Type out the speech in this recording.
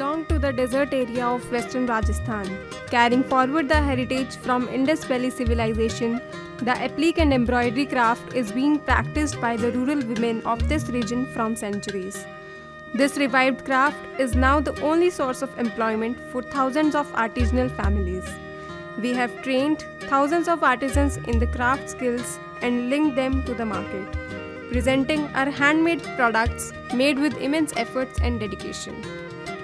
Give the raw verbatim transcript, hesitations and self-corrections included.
belong to the desert area of western Rajasthan. Carrying forward the heritage from Indus Valley civilization, the applique and embroidery craft is being practiced by the rural women of this region from centuries. This revived craft is now the only source of employment for thousands of artisanal families. We have trained thousands of artisans in the craft skills and linked them to the market, presenting our handmade products made with immense efforts and dedication.